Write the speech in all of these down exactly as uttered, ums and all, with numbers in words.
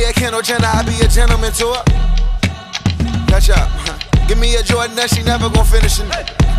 me a Kendall Jenner, I be a gentleman to her. Catch up. Give me a Jordan, that she never gon' finish it.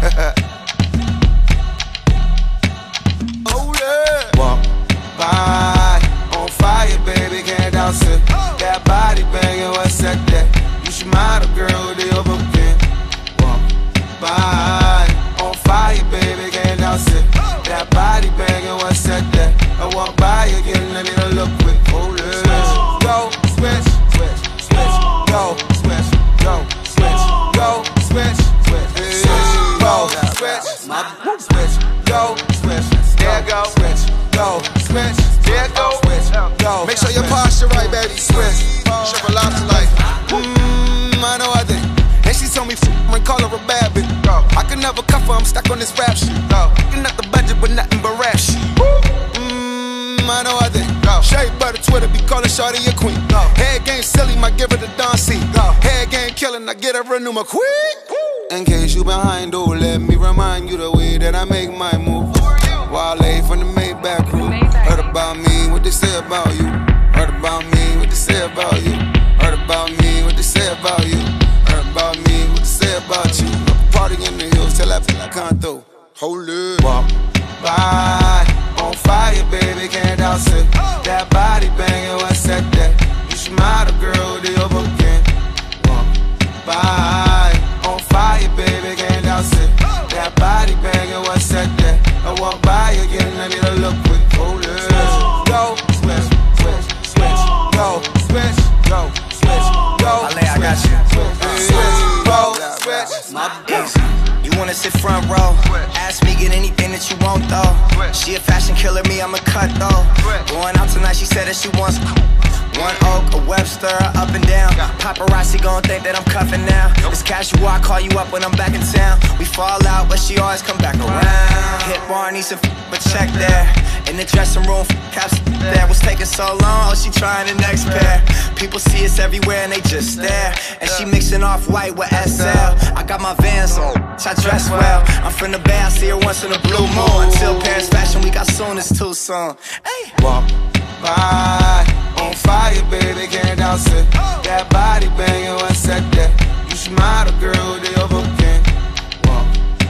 Oh yeah. Walk by, on fire, baby, can't douse it. That body banging, what's that? That you should mind a girl with the overkin. Walk by, on fire, baby, can't douse it. That body banging, what's that? That I walk by again, I need a look quick. Oh yeah. Go switch, switch, switch. Go switch, go switch, go switch, switch, switch, go switch, switch, go switch. There go, switch, go switch, there go, switch, go. Make sure your posture right, baby. Switch, triple lobster like, mmm, I know I think. And she told me and call her a bad bitch. I can never cuff her, I'm stuck on this rap shit. Looking at the budget, but nothing but rap shit. Mmm, I know I think. Shade butter Twitter, be calling shorty a queen. Head game silly, might give her the Don C. Head game killing, I get her a new McQueen. In case you behind, oh, let me remind you the way that I make my move. Wale from the Maybach crew. Heard about me, what they say about you. Heard about me, what they say about you. Heard about me, what they say about you. Heard about me, what they say about you. Party in the hills till I feel like Kanto. Hold it. Walk by, on fire, baby, can't douse it. That body banging, what's that? That you should mind a girl with the overkin. Walk by, on fire, baby, can't douse it. That body banging, what's that? That I walk by again, I need a look quick. Hold it. Go switch, switch, switch. Go switch, go switch, go. Ale, I got you. Switch, go switch. My bitch. You wanna sit front row? Ask me, get anything that you want though. She a fashion killer, me, I'm a cut though. Going out tonight, she said that she wants one Oak, a Webster, up and down. Paparazzi gon' think that I'm cuffing now. It's casual, I call you up when I'm back in town. We fall out, but she always come back around. Hit Barney, some but check there. In the dressing room, caps that was taking so long. Oh, she trying the next pair. People see us everywhere and they just stare. And she mixing off white with S L. I got my Vans on, I dress well. I'm from the Bay, I see her once in a blue moon. Until Paris Fashion Week, I soon it's too soon. Hey. Walk by, on fire, baby, can't douse it. That body banging, what's that? That you should mind a girl with the overkin. Walk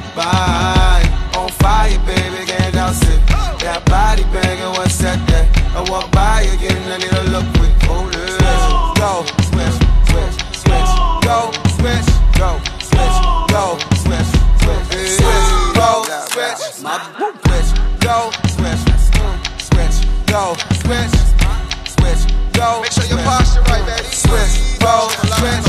by, on fire, baby, can't douse it. That body banging, what's that? That I walk by again, I need a look quick. Hold it. Go switch, switch, switch. Go switch, go switch, go switch, switch, switch. Go switch, switch, go switch, switch, go switch, switch, go. Make sure your posture right, baby. Switch, go switch.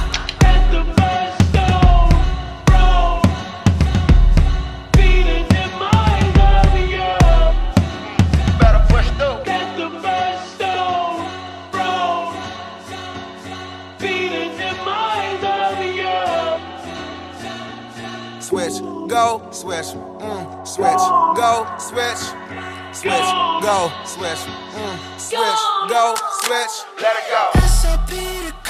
Switch, go, switch, mm, switch, go, switch, switch, go, switch, mm, switch, go, switch, let it go.